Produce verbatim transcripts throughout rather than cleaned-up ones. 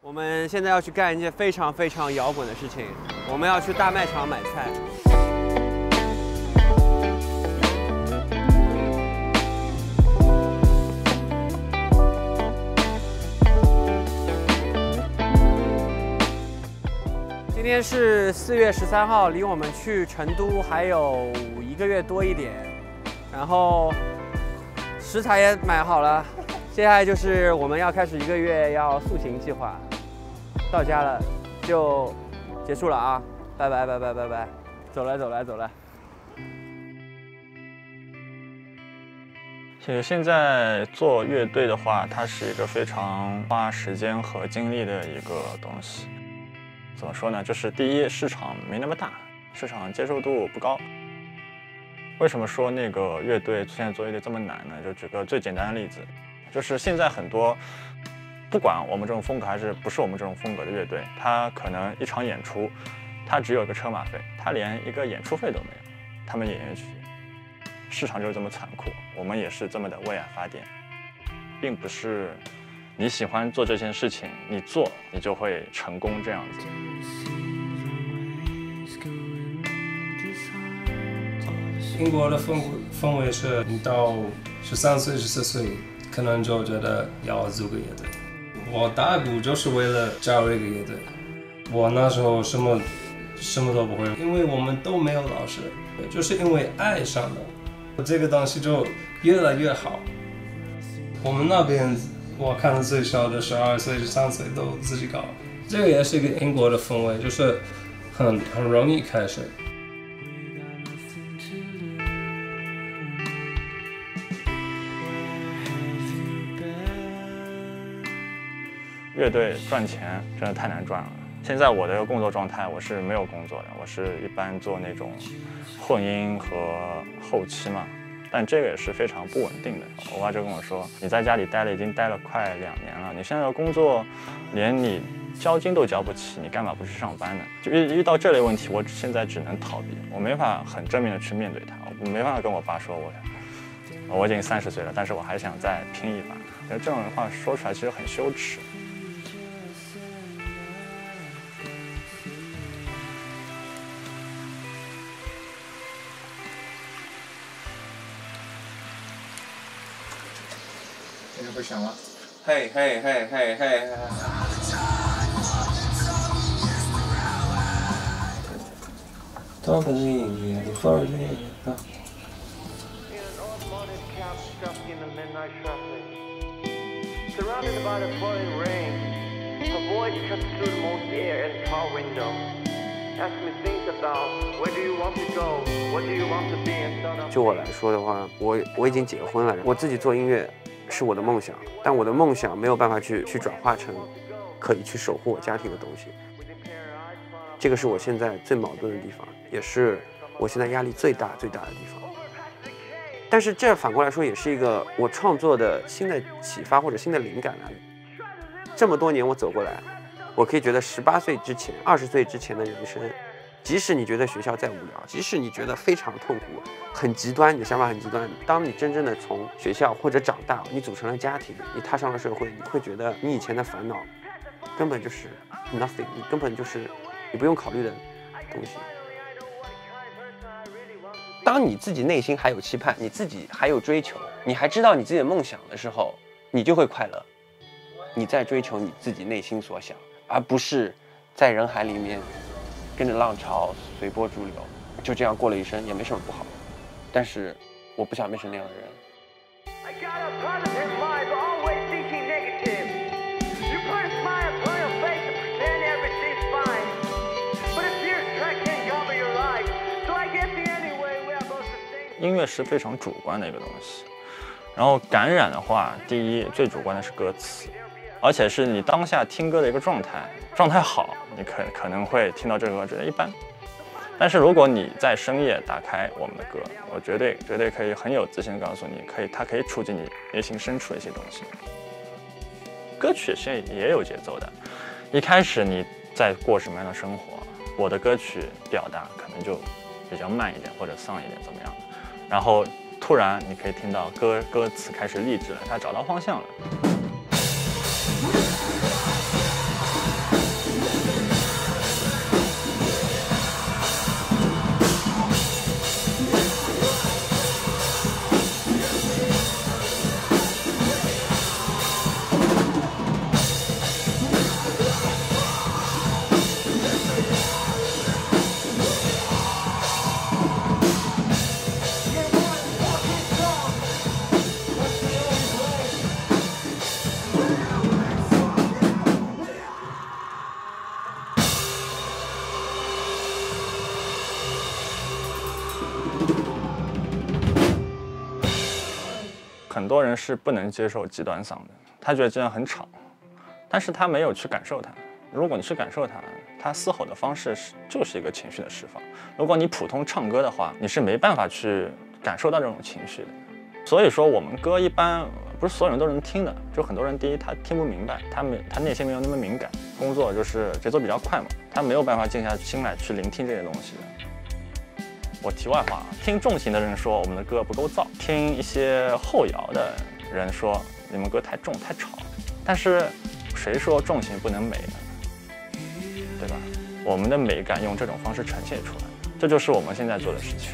我们现在要去干一件非常非常摇滚的事情，我们要去大卖场买菜。今天是四月十三号，离我们去成都还有一个月多一点，然后食材也买好了，接下来就是我们要开始一个月要塑形计划。到家了就结束了啊，拜拜拜拜拜拜，走了走了走了。 其实现在做乐队的话，它是一个非常花时间和精力的一个东西。怎么说呢？就是第一，市场没那么大，市场接受度不高。为什么说那个乐队现在做乐队这么难呢？就举个最简单的例子，就是现在很多。不管我们这种风格还是不是我们这种风格的乐队，他可能一场演出，他只有一个车马费，他连一个演出费都没有。他们演乐曲，市场就是这么残酷，我们也是这么的为爱发电，并不是你喜欢做这件事情，你做你就会成功这样子。 英国的氛氛围是，你到十三岁、十四岁，可能就觉得要组个乐队。我打鼓就是为了加入一个乐队，我那时候什么什么都不会，因为我们都没有老师，就是因为爱上的，这个东西就越来越好。我们那边我看的最小的十二岁、十三岁都自己搞，这个也是一个英国的氛围，就是很很容易开始。 乐队赚钱真的太难赚了。现在我的工作状态，我是没有工作的，我是一般做那种混音和后期嘛。但这个也是非常不稳定的。我爸就跟我说：“你在家里待了已经待了快两年了，你现在的工作连你交金都交不起，你干嘛不去上班呢？”就遇遇到这类问题，我现在只能逃避，我没法很正面的去面对它。我没办法跟我爸说我我已经三十岁了，但是我还想再拼一把。这种话说出来其实很羞耻。 你会想吗？ 嘿嘿嘿嘿嘿。 多个音乐，多个音乐。 就我来说的话，我我已经结婚了，我自己做音乐是我的梦想，但我的梦想没有办法去去转化成可以去守护我家庭的东西。这个是我现在最矛盾的地方，也是我现在压力最大最大的地方。但是这反过来说，也是一个我创作的新的启发或者新的灵感来源。这么多年我走过来，我可以觉得十八岁之前、二十岁之前的人生，即使你觉得学校再无聊，即使你觉得非常痛苦、很极端，你的想法很极端，当你真正的从学校或者长大，你组成了家庭，你踏上了社会，你会觉得你以前的烦恼根本就是 nothing， 你根本就是你不用考虑的东西。当你自己内心还有期盼，你自己还有追求，你还知道你自己的梦想的时候，你就会快乐。你在追求你自己内心所想，而不是在人海里面跟着浪潮随波逐流，就这样过了一生也没什么不好。但是我不想变成那样的人。 音乐是非常主观的一个东西，然后感染的话，第一最主观的是歌词，而且是你当下听歌的一个状态，状态好，你可可能会听到这个歌觉得一般，但是如果你在深夜打开我们的歌，我绝对绝对可以很有自信地告诉你，可以它可以触及你内心深处的一些东西。歌曲现在也有节奏的，一开始你在过什么样的生活，我的歌曲表达可能就比较慢一点或者丧一点怎么样的，然后突然你可以听到歌歌词开始励志了，他找到方向了。 很多人是不能接受极端嗓的，他觉得这样很吵，但是他没有去感受它。如果你去感受它，它嘶吼的方式是就是一个情绪的释放。如果你普通唱歌的话，你是没办法去感受到这种情绪的。所以说，我们歌一般不是所有人都能听的，就很多人第一他听不明白，他没他内心没有那么敏感，工作就是节奏比较快嘛，他没有办法静下心来去聆听这些东西的。我题外话，听重型的人说我们的歌不够燥，听一些后摇的人说你们歌太重太吵，但是谁说重型不能美呢？对吧？我们的美感用这种方式呈现出来，这就是我们现在做的事情。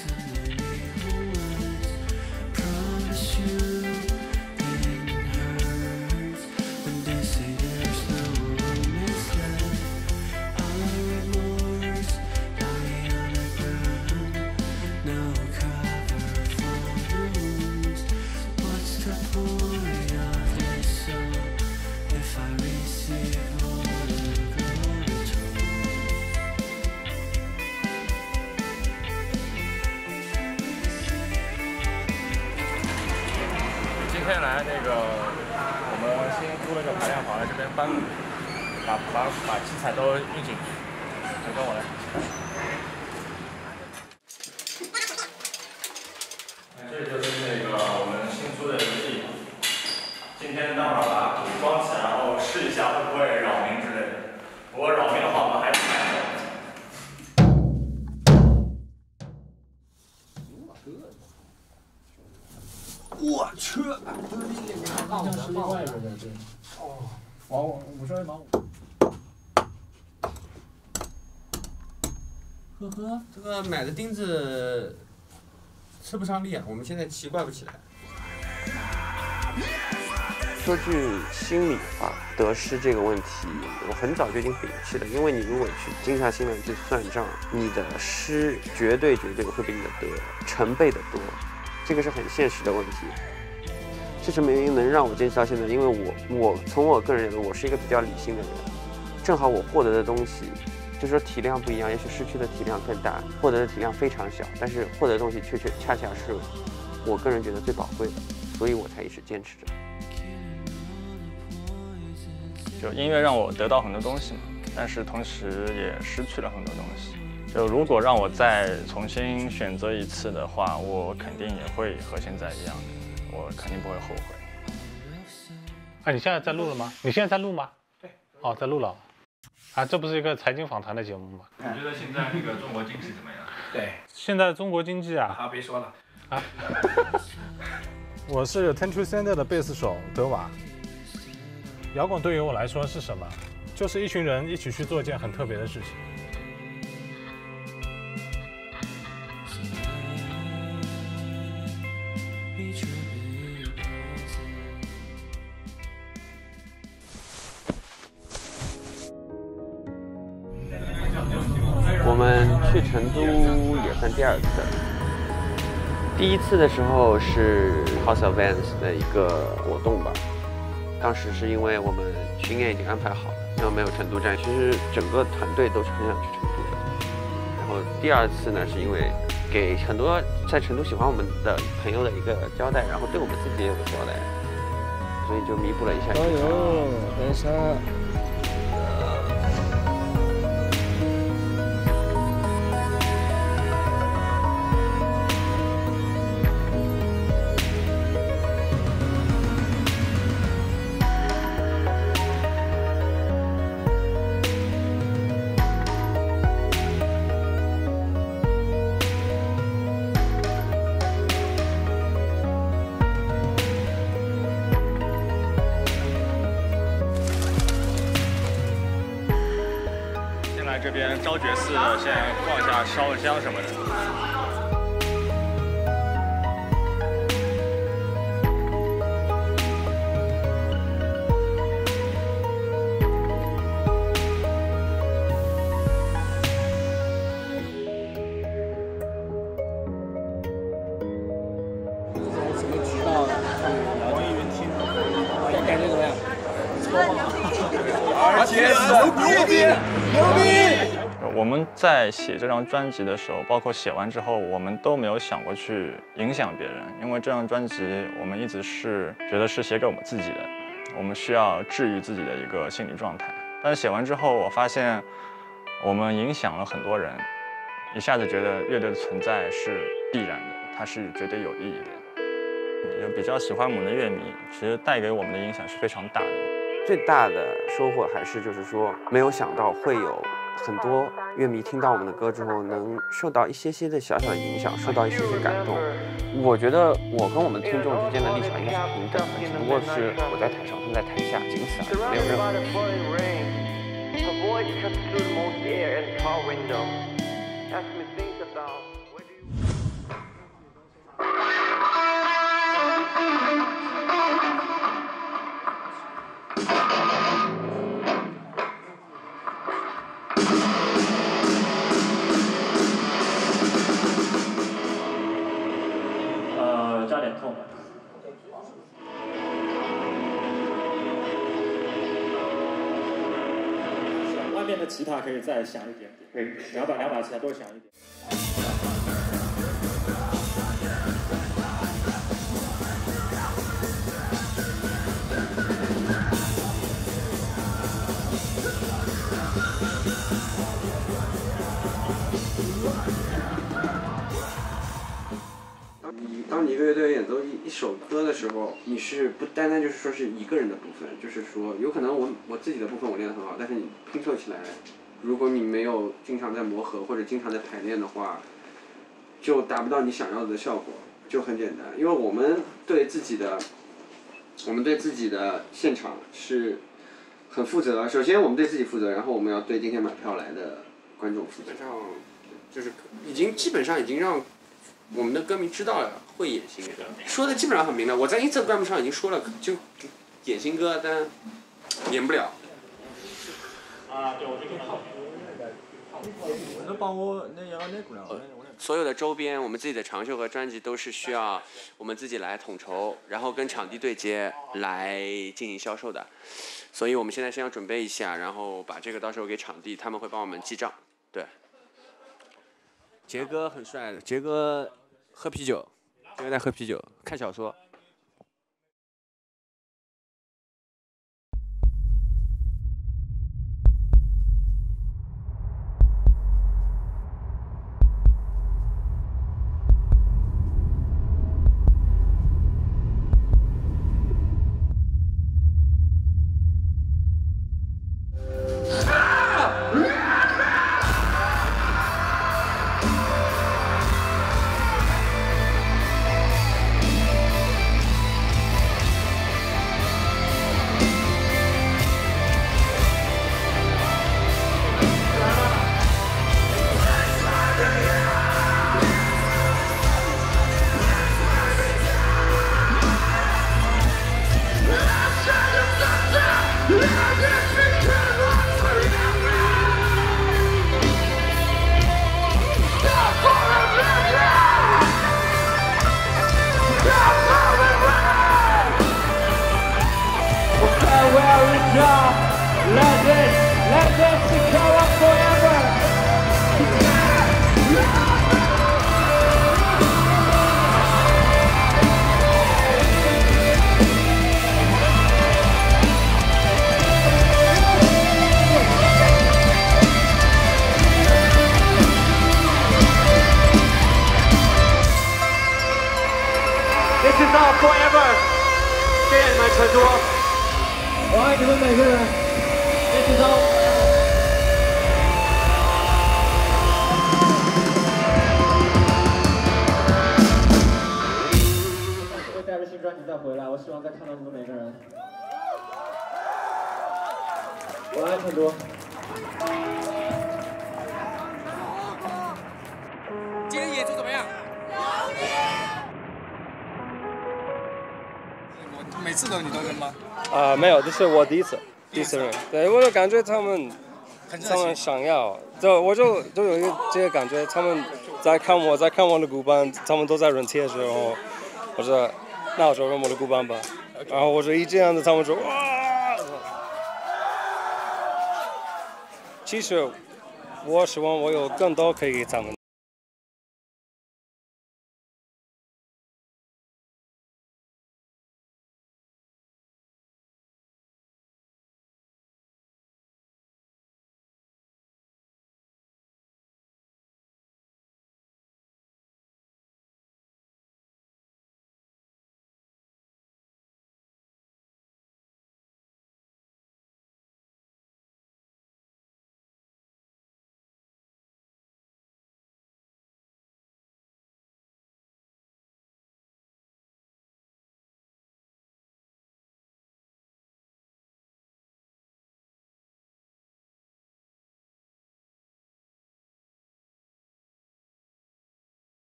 今天来那个，我们新租了个排练房，来这边搬，把把把器材都运进去。来，跟我来。这就是那个我们新租的一个地方。今天待会儿把鼓装起来，然后试一下会不会扰民之类的。如果扰民的话，我们还得搬走。 我去，不是另一个好像是另外一个人，对。哦，我我我说忙。呵呵，这个买的钉子吃不上力啊，我们现在奇怪不起来。 说句心里话，得失这个问题，我很早就已经摒弃了。因为你如果去静下心来去算账，你的失绝对绝对会比你的得成倍的多。这个是很现实的问题，是什么原因能让我坚持到现在？因为我我从我个人认为，我是一个比较理性的人，正好我获得的东西，就是说体量不一样，也许失去的体量更大，获得的体量非常小，但是获得的东西确确恰恰是我个人觉得最宝贵的，所以我才一直坚持着。 就音乐让我得到很多东西嘛，但是同时也失去了很多东西。就如果让我再重新选择一次的话，我肯定也会和现在一样的，我肯定不会后悔。 啊，你现在在录了吗？你现在在录吗？对。哦，在录了。啊，这不是一个财经访谈的节目吗？ 你觉得现在那个中国经济怎么样？ 对。 现在中国经济啊。 好，别说了。 啊。我是 Ten to Sender 的贝斯手德瓦。摇滚对于我来说是什么？就是一群人一起去做一件很特别的事情。 我们去成都也算第二次了。第一次的时候是 House of Vans 的一个活动吧，当时是因为我们巡演已经安排好了，然后没有成都站，其实整个团队都是很想去成都的。然后第二次呢，是因为给很多在成都喜欢我们的朋友的一个交代，然后对我们自己也有个交代，所以就弥补了一下。 哎呦，等一下。 这边昭觉寺现在逛一下烧个香什么的。 什么渠道？网易云听，感觉怎么样？超好。而且牛逼，牛逼！ 我们在写这张专辑的时候，包括写完之后，我们都没有想过去影响别人，因为这张专辑我们一直是觉得是写给我们自己的，我们需要治愈自己的一个心理状态。但是写完之后，我发现我们影响了很多人，一下子觉得乐队的存在是必然的，它是绝对有意义的。有比较喜欢我们的乐迷，其实带给我们的影响是非常大的。 最大的收获还是就是说，没有想到会有很多乐迷听到我们的歌之后，能受到一些些的小小的影响，受到一些些感动。我觉得我跟我们听众之间的立场应该是平等的，只不过是我在台上，他们在台下，仅此而已，没有任何区呃，加点痛。 外面的吉他可以再响一点点，两把两把吉他都响一点。 你当你一个乐队演奏一一首歌的时候，你是不单单就是说是一个人的部分，就是说有可能我我自己的部分我练得很好，但是你拼凑起来，如果你没有经常在磨合或者经常在排练的话，就达不到你想要的效果。就很简单，因为我们对自己的，我们对自己的现场是很负责。首先我们对自己负责，然后我们要对今天买票来的观众负责。上就是已经基本上已经让我们的歌迷知道了会演新歌，说的基本上很明了。我在 Instagram 上已经说了，就演新歌，但演不了。 啊，对，我就好。能帮我那要那姑娘？ 所有的周边，我们自己的长袖和专辑都是需要我们自己来统筹，然后跟场地对接来进行销售的。所以我们现在先要准备一下，然后把这个到时候给场地，他们会帮我们记账。对。杰哥很帅的，杰哥喝啤酒，杰哥在喝啤酒，看小说。 This is our forever， 谢谢你们成都， 我爱你们每个人。This is our forever。会带着新专辑再回来，我希望再看到你们每个人。我爱成都。 今天演出怎么样？每次都你都扔吗？ 啊、呃，没有，这是我第一次，第一次扔。对，我就感觉他们，他们想要，就我就就有一个这个感觉，他们在看我，在看我的鼓板，他们都在扔贴纸，然后我说，那我就扔我的鼓板吧。然后我说一这样子，他们说哇。其实我希望我有更多可以给咱们。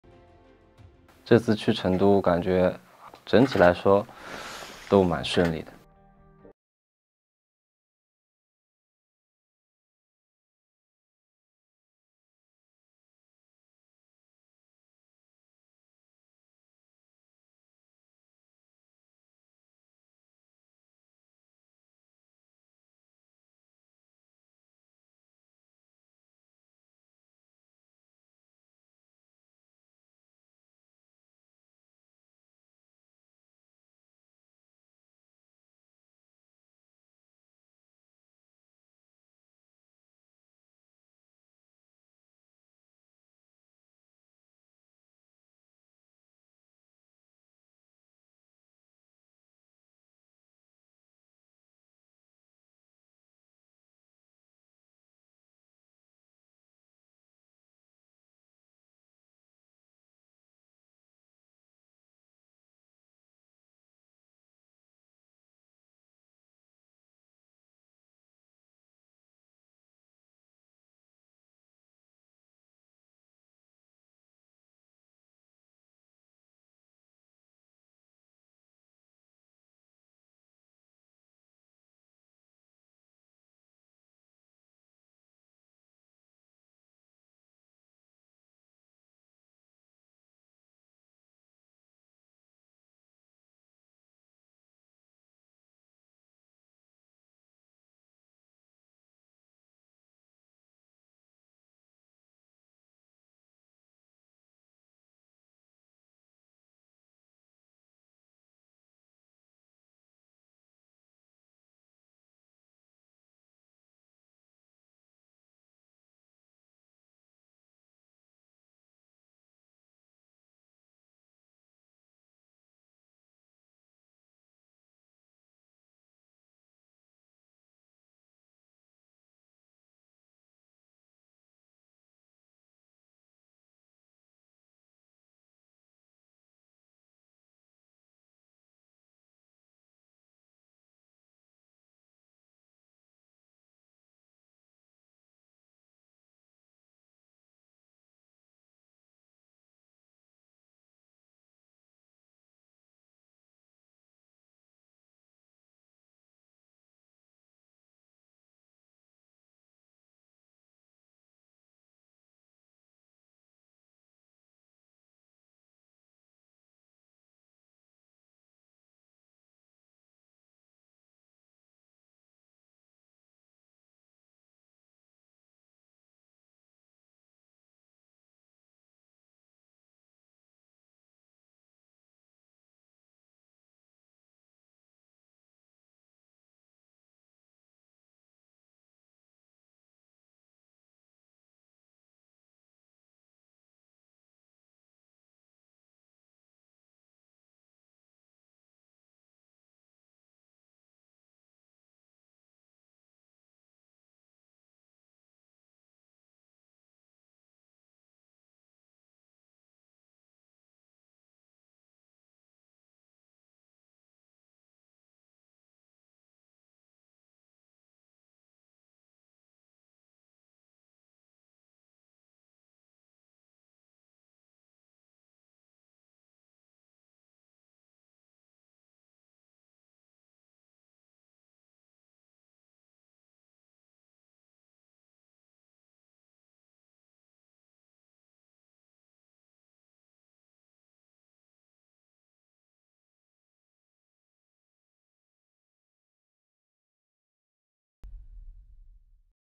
这次去成都，感觉整体来说都蛮顺利的。